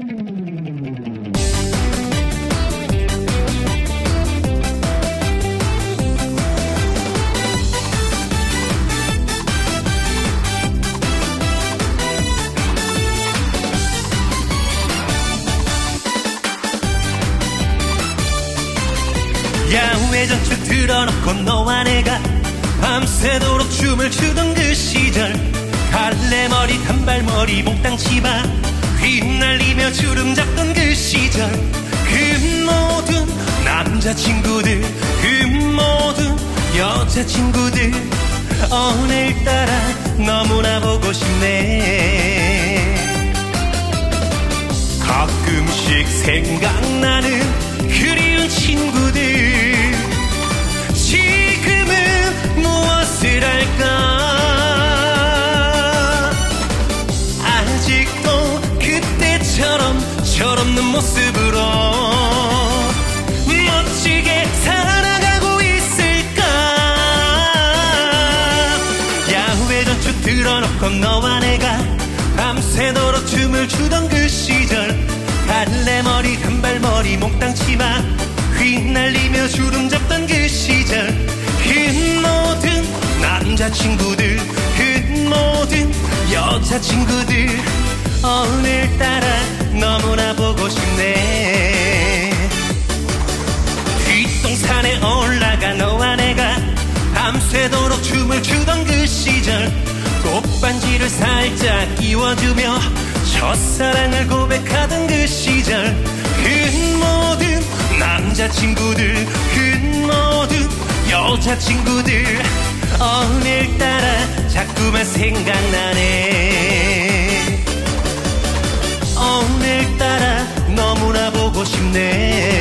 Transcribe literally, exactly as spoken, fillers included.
야외 전출 틀어놓고 너와 내가 밤새도록 춤을 추던 그 시절, 갈래머리 단발머리 몽땅 치마 휘날리며 주름 잡던 그 시절, 그 모든 남자친구들, 그 모든 여자친구들 오늘따라 너무나 보고 싶네. 가끔씩 생각나는 그리운 친구들, 지금은 무엇을 할까? 아직도 그때처럼 철없는 모습으로 멋지게 살아가고 있을까? 야외 전축 틀어놓고 너와 내가 밤새도록 춤을 추던 그 시절, 갈래머리 단발머리 몽땅 치마 휘날리며 주름 잡던 그 시절, 그 모든 남자친구들, 그 모든 여자친구들 오늘따라 너무나 보고 싶네. 뒷동산에 올라가 너와 내가 밤새도록 춤을 추던 그 시절, 꽃반지를 살짝 끼워주며 첫사랑을 고백하던 그 시절, 그 모든 남자친구들, 그 모든 여자친구들 오늘따라 자꾸만 생각나네. 오늘따라 너무나 보고 싶네.